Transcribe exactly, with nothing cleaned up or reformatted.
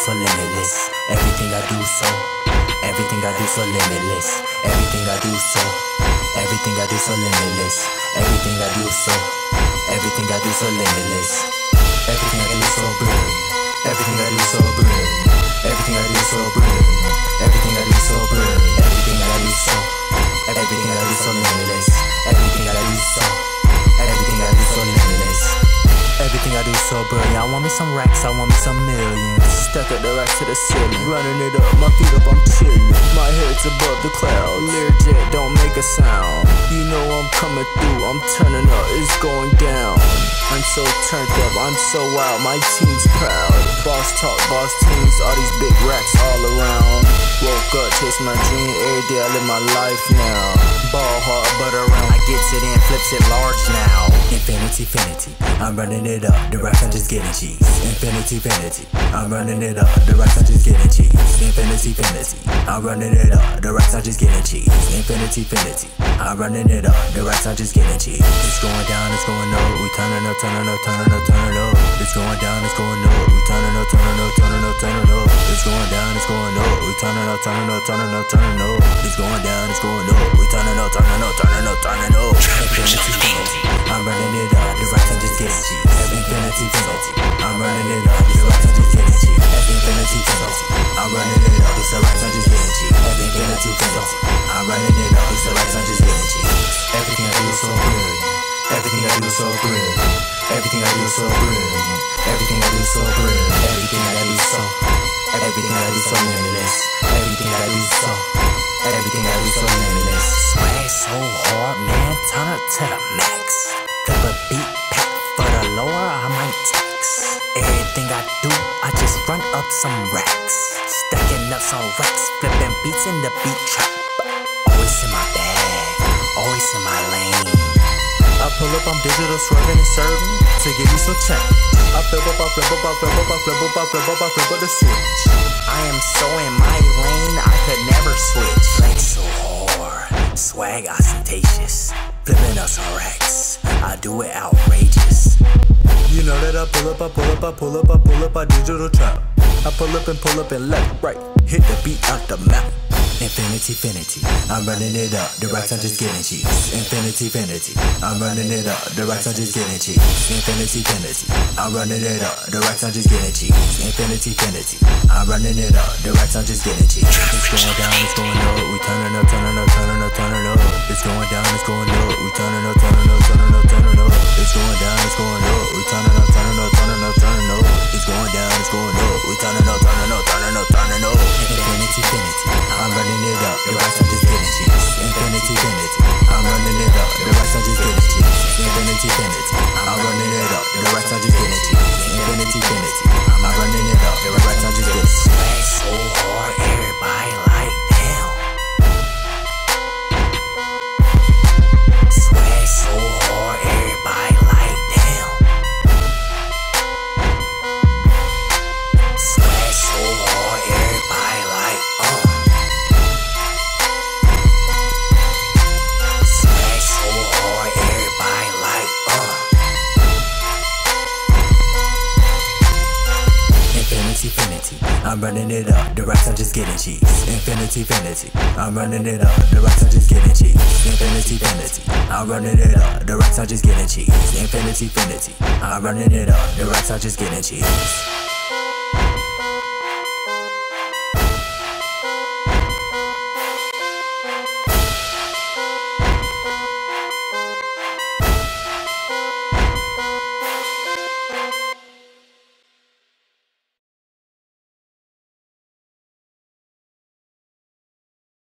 so limitless. Everything I do so, everything I do so limitless. Everything I do so, everything I do so limitless. Everything I do so, everything I do so limitless. Everything I do so brilliant. Everything I do so brilliant. Everything I do so brilliant. Everything I do so brilliant. Everything I do so, everything I do so limitless. Everything I do so, everything I do so limitless. Everything I do so brilliant. I want me some racks, I want me some millions. Stuck at the racks to the ceiling, running it up, my feet up, I'm chillin'. My head's above the clouds, Learjet don't make a sound. You know I'm coming through, I'm turning up, it's going down. I'm so turned up, I'm so wild, my team's proud. Boss talk, boss teams, all these big racks all around. Woke up, chase my dream, every day I live my life now. Ball hard, but around, I gets it in, flips it large now. Infinity, infinity, I'm running it up, the racks I'm just getting cheese. Infinity, infinity, I'm running it up, the racks I'm just getting cheese. Infinity, infinity, I'm running it up, the racks I'm just getting cheese. Infinity, infinity, I'm running it up, the racks I'm just getting cheese. It's going down, it's going up, we turning up, turning up, turning up, turning up. It's going down, it's going up, we turning up, turning up, turning up, turning up. It's going down, it's going up, we turning up, turning up, turning up, turning up. It's going down, it's going up, we turning up, turning up, turning up, turning up. Infinity, infinity, I'm running it up, the racks I'm just getting cheese. Infinity, infinity, I'm running it up, the racks I'm just getting cheese. Infinity, infinity, I'm running it up, the racks I'm just getting cheese. Infinity, infinity, I'm running it up, the racks I'm just getting cheese. Everything I do is so brilliant. Everything I do is so brilliant. Everything I do is so brilliant. Everything I do is so brilliant. Everything I do so, everything I do so limitless. Everything I do so, everything I do so limitless. Swag so hard, man, turn up to the max. Flip a beat pack for the lower, I might tax. Everything I do, I just run up some racks. Stacking up some racks, flipping beats in the beat trap. Always in my bag, always in my lane. I pull up, I'm digital, swerving and serving to give you some change. I flip up, I flip up, I flip up, I flip up, I flip up, I flip up the switch. I am so in my lane, I could never switch. Flex so hard, swag ostentatious, flipping up some racks. I do it outrageous. You know that I pull up, I pull up, I pull up, I pull up, I digital trap. I pull up and pull up and left, right, hit the beat out the map. Infinity, infinity, I'm running it up, the racks I'm just getting cheese. Infinity, infinity, I'm running it up, the racks I'm just getting cheese. Infinity, infinity, I'm running it up, the racks I'm just getting cheese. Infinity, infinity, I'm running it up, the racks I'm just getting cheese. It's going down, it's going up, we turning up, turning up, turning up, turning up. It's going down, it's going up, we turning up, turning up, turning up, turning up. It's going down, it's going up, we turning up, turning up, turning up, turning up. It's going down, it's going up, we turning up, turning up, turning up, turning up. Infinity, infinity, I'm running it up, the racks I'm just getting cheese. Infinity, infinity, I'm running it up, the racks I'm just getting cheese. Infinity, infinity, I'm running it up, the racks I'm just getting cheese. Infinity, infinity, I'm running it up, the racks I'm just getting cheese. Swag so hard, everybody like damn. Swag so hard, everybody like damn. Swag so hard, everybody like uh. Infinity, I'm running it up, the racks I'm just getting cheese. Infinity, infinity, I'm running it up, the racks I'm just getting cheese. Infinity, infinity, I'm running it up, the racks I'm just getting cheese. Infinity, infinity, I'm running it up, the racks I'm just getting cheese.